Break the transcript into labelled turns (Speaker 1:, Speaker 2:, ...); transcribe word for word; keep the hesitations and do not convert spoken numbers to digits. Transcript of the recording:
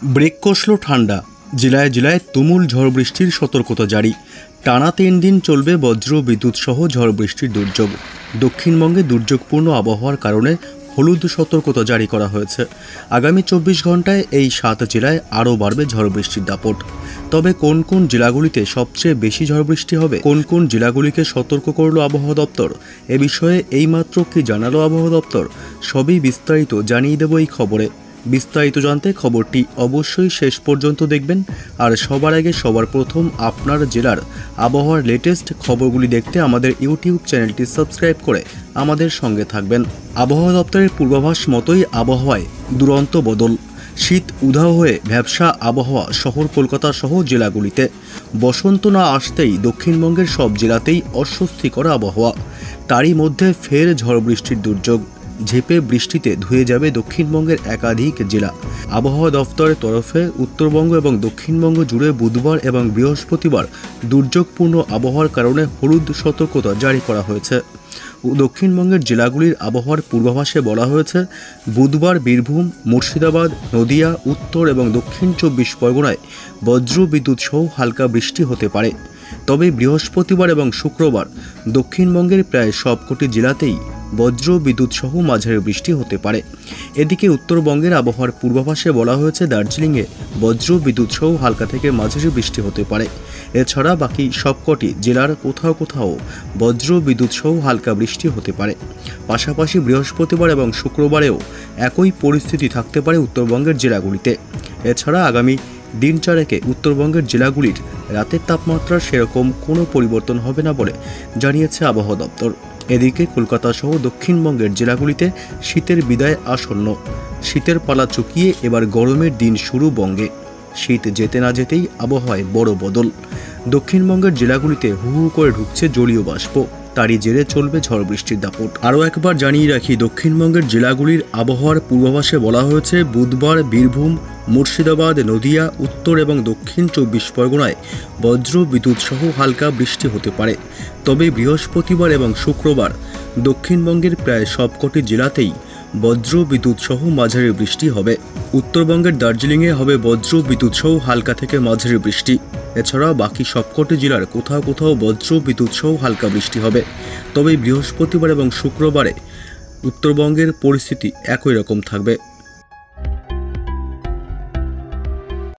Speaker 1: Break কষল ঠান্ডা, জেলায় জেলায় তুমুল ঝড় বৃষ্টির সতর্কতা জারি। টানা তিন দিন চলবে বজ্র বিদ্যুৎ সহ ঝড় বৃষ্টির দুর্যোগ। দক্ষিণবঙ্গে দুর্যোগপূর্ণ আবহাওয়ার কারণে হলুদ সতর্কতা জারি করা হয়েছে। আগামী চব্বিশ ঘন্টায় এই সাত জেলায় আরও বাড়বে ঝড় বৃষ্টির দাপট। তবে কোন কোন জেলাগুলিতে সবচেয়ে বেশি ঝড় বৃষ্টি হবে, কোন কোন জেলাগুলিকে সতর্ক করল আবহাওয়া দপ্তর, এ বিষয়ে এইমাত্র কি জানালো আবহাওয়া দপ্তর, সবই বিস্তারিত জানিয়ে দেব এই খবরে। বিস্তারিত জানতে খবরটি অবশ্যই শেষ পর্যন্ত দেখবেন। আর সবার আগে সবার প্রথম আপনার জেলার আবহাওয়ার লেটেস্ট খবরগুলি দেখতে আমাদের ইউটিউব চ্যানেলটি সাবস্ক্রাইব করে আমাদের সঙ্গে থাকবেন। আবহাওয়া দপ্তরের পূর্বাভাস মতোই আবহাওয়ায় দুরন্ত বদল। শীত উধাও হয়ে ভ্যাপসা আবহাওয়া শহর কলকাতা সহ জেলাগুলিতে। বসন্ত না আসতেই দক্ষিণবঙ্গের সব জেলাতেই অস্বস্তিকর আবহাওয়া। তারই মধ্যে ফের ঝড় বৃষ্টির দুর্যোগ। ঝেঁপে বৃষ্টিতে ধুয়ে যাবে দক্ষিণবঙ্গের একাধিক জেলা। আবহাওয়া দফতরের তরফে উত্তরবঙ্গ এবং দক্ষিণবঙ্গ জুড়ে বুধবার এবং বৃহস্পতিবার দুর্যোগপূর্ণ আবহাওয়ার কারণে হলুদ সতর্কতা জারি করা হয়েছে। দক্ষিণবঙ্গের জেলাগুলির আবহাওয়ার পূর্বাভাসে বলা হয়েছে, বুধবার বীরভূম, মুর্শিদাবাদ, নদিয়া, উত্তর এবং দক্ষিণ চব্বিশ পরগনায় বজ্র বিদ্যুৎ সহ হালকা বৃষ্টি হতে পারে। তবে বৃহস্পতিবার এবং শুক্রবার দক্ষিণবঙ্গের প্রায় সবকটি জেলাতেই বজ্র বিদ্যুৎ সহ মাঝারি বৃষ্টি হতে পারে। এদিকে উত্তরবঙ্গের আবহাওয়ার পূর্বাভাসে বলা হয়েছে, দার্জিলিংয়ে বজ্র বিদ্যুৎ সহ হালকা থেকে মাঝারি বৃষ্টি হতে পারে। এছাড়া বাকি সবকটি জেলার কোথাও কোথাও বজ্র বিদ্যুৎ সহ হালকা বৃষ্টি হতে পারে। পাশাপাশি বৃহস্পতিবার এবং শুক্রবারেও একই পরিস্থিতি থাকতে পারে উত্তরবঙ্গের জেলাগুলিতে। এছাড়া আগামী দিন চারেকে উত্তরবঙ্গের জেলাগুলির রাতের তাপমাত্রার সেরকম কোনো পরিবর্তন হবে না বলে জানিয়েছে আবহাওয়া দপ্তর। এদিকে কলকাতা সহ দক্ষিণবঙ্গের জেলাগুলিতে শীতের বিদায় আসন্ন। শীতের পালা চুকিয়ে এবার গরমের দিন শুরু বঙ্গে। শীত যেতে না যেতেই আবহাওয়ায় বড় বদল। দক্ষিণবঙ্গের জেলাগুলিতে হু হু করে ঢুকছে জলীয় বাষ্প। তারই জেরে চলবে ঝড় বৃষ্টির দাপট। আরও একবার জানিয়ে রাখি, দক্ষিণবঙ্গের জেলাগুলির আবহাওয়ার পূর্বাভাসে বলা হয়েছে, বুধবার বীরভূম, মুর্শিদাবাদ, নদিয়া, উত্তর এবং দক্ষিণ চব্বিশ পরগনায় বজ্র বিদ্যুৎ সহ হালকা বৃষ্টি হতে পারে। তবে বৃহস্পতিবার এবং শুক্রবার দক্ষিণবঙ্গের প্রায় সবকটি জেলাতেই বজ্র বিদ্যুৎ সহ মাঝারি বৃষ্টি হবে। উত্তরবঙ্গের দার্জিলিংয়ে হবে বজ্র বিদ্যুৎ সহ হালকা থেকে মাঝারি বৃষ্টি। এছাড়া বাকি সবকটি জেলার কোথাও কোথাও বজ্র বিদ্যুৎ সহ হালকা বৃষ্টি হবে। তবে বৃহস্পতিবার এবং শুক্রবারে উত্তরবঙ্গের পরিস্থিতি একই রকম থাকবে।